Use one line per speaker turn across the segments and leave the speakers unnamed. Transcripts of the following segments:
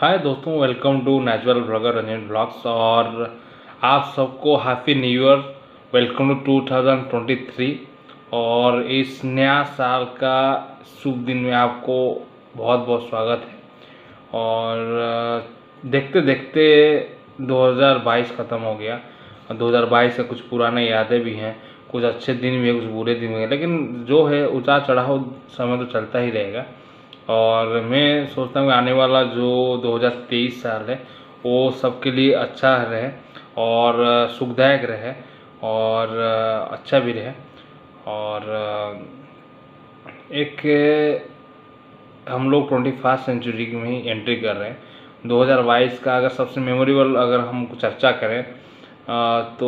हाय दोस्तों, welcome to natural blogger Ranjan blogs. और आप सबको happy new year, welcome to 2023। और इस नया साल का शुभ दिन में आपको बहुत बहुत स्वागत है। और देखते देखते 2022 ख़त्म हो गया। 2022 से कुछ पुराने यादें भी हैं, कुछ अच्छे दिन भी हैं, कुछ बुरे दिन भी हैं, लेकिन जो है उतार चढ़ाव समय तो चलता ही रहेगा। और मैं सोचता हूँ कि आने वाला जो 2023 साल है वो सबके लिए अच्छा रहे और सुखदायक रहे और अच्छा भी रहे। और एक हम लोग 21st सेंचुरी में ही एंट्री कर रहे हैं। 2022 का अगर सबसे मेमोरेबल अगर हम चर्चा करें तो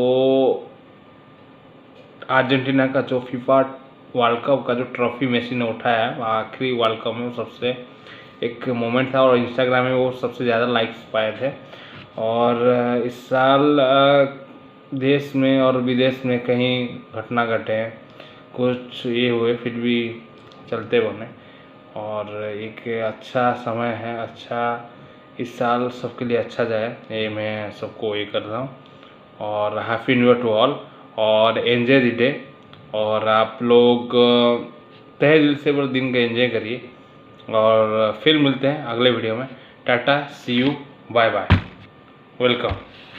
अर्जेंटीना का जो फीफा वर्ल्ड कप का जो ट्रॉफी मेसी ने उठाया है आखिरी वर्ल्ड कप में, वो सबसे एक मोमेंट था और इंस्टाग्राम में वो सबसे ज़्यादा लाइक्स पाए थे। और इस साल देश में और विदेश में कहीं घटना घटे, कुछ ये हुए, फिर भी चलते बने। और एक अच्छा समय है, अच्छा इस साल सबके लिए अच्छा जाए, ये मैं सबको ये कर रहा हूँ। और happy new year to all और एंजॉय द डे। और आप लोग तहे दिल से बड़े दिन का एंजॉय करिए। और फिर मिलते हैं अगले वीडियो में। Tata, see you, bye bye, welcome.